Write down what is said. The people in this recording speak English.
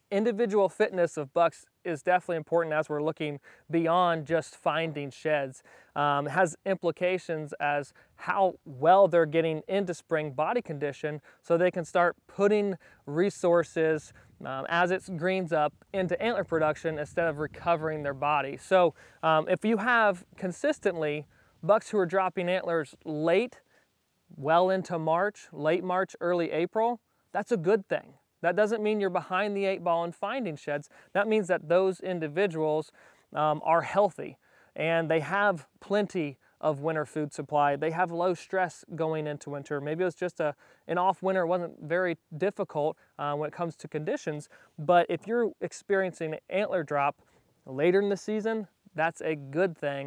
individual fitness of bucks is definitely important as we're looking beyond just finding sheds. It has implications as how well they're getting into spring body condition, so they can start putting resources as it greens up into antler production instead of recovering their body. So if you have consistently bucks who are dropping antlers late, well into March, late March, early April, that's a good thing. That doesn't mean you're behind the 8 ball in finding sheds. That means that those individuals are healthy and they have plenty of winter food supply. They have low stress going into winter. Maybe it was just an off winter. It wasn't very difficult when it comes to conditions. But if you're experiencing antler drop later in the season, that's a good thing.